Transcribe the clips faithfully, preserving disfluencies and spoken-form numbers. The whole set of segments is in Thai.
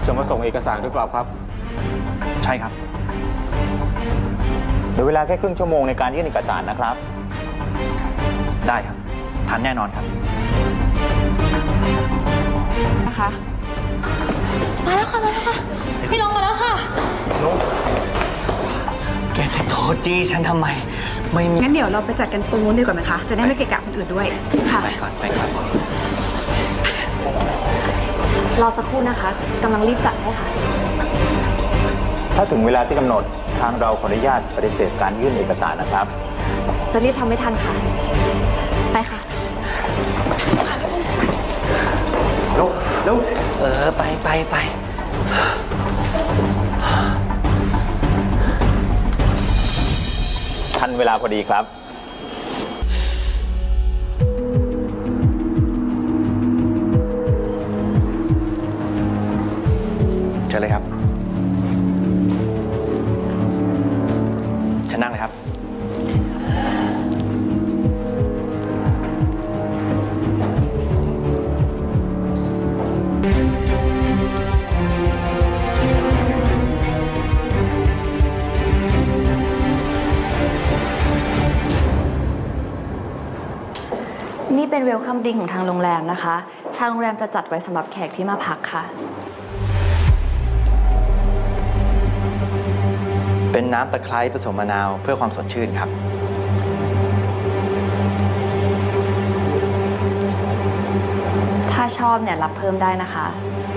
จะมาส่งเอกสารหรือเปล่าครับใช่ครับเหลือเวลาแค่ครึ่งชั่วโมงในการยื่นเอกสารนะครับได้ครับทันแน่นอนครับนะคะมาแล้วค่ะมาแล้วค่ะพี่ลงมาแล้วค่ะลงแกจะโทษจี้ฉันทำไมไม่มีงั้นเดี๋ยวเราไปจัดกันตรงนู้นดีกว่าไหมคะจะได้ไม่เกะกะคนอื่นด้วยค่ะไปก่อนไปครับรอสักครู่นะคะกำลังรีบจัดให้ค่ะถ้าถึงเวลาที่กำหนดทางเราขออนุญาตปฏิเสธการยื่นเอกสารนะครับจะรีบทำไม่ทันค่ะไปค่ะลุกลุกเออไปไปไปทันเวลาพอดีครับเชิญเลยครับเชิญนั่งเลยครับนี่เป็นเวลคัมดริงก์ของทางโรงแรมนะคะทางโรงแรมจะจัดไว้สำหรับแขกที่มาพักค่ะเป็นน้ำตะไคร้ผสมมะนาวเพื่อความสดชื่นครับถ้าชอบเนี่ยรับเพิ่มได้นะคะ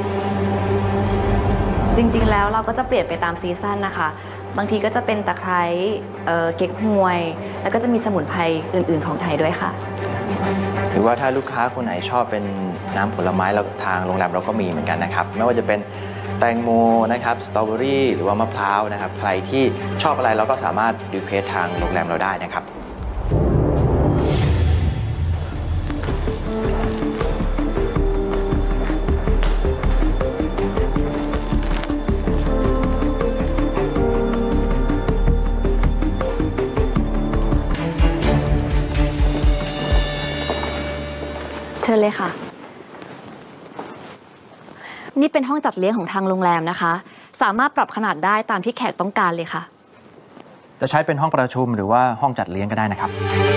จริงๆแล้วเราก็จะเปลี่ยนไปตามซีซั่นนะคะบางทีก็จะเป็นตะไคร้เอ่อเก๊กฮวยแล้วก็จะมีสมุนไพรอื่นๆของไทยด้วยค่ะหรือว่าถ้าลูกค้าคนไหนชอบเป็นน้ำผลไม้เราทางโรงแรมเราก็มีเหมือนกันนะครับไม่ว่าจะเป็นแตงโมนะครับสตรอเบอรี่หรือว่ามะพร้าวนะครับใครที่ชอบอะไรเราก็สามารถรีเควสทางโรงแรมเราได้นะครับเชิญเลยค่ะนี่เป็นห้องจัดเลี้ยงของทางโรงแรมนะคะสามารถปรับขนาดได้ตามที่แขกต้องการเลยค่ะจะใช้เป็นห้องประชุมหรือว่าห้องจัดเลี้ยงก็ได้นะครับ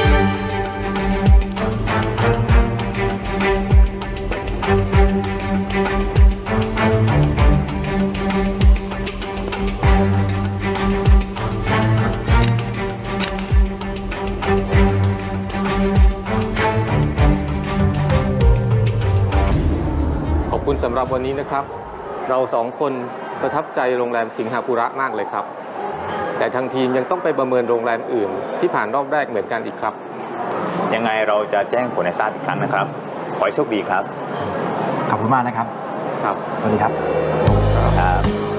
ขอบคุณสำหรับวันนี้นะครับเราสองคนประทับใจโรงแรมสิงหาปุระมากเลยครับแต่ทางทีมยังต้องไปประเมินโรงแรมอื่นที่ผ่านรอบแรกเหมือนกันอีกครับยังไงเราจะแจ้งผลให้ทราบอีกครั้งนะครับขอให้โชคดีครับขอบคุณมากนะครับครับสวัสดีครับครับ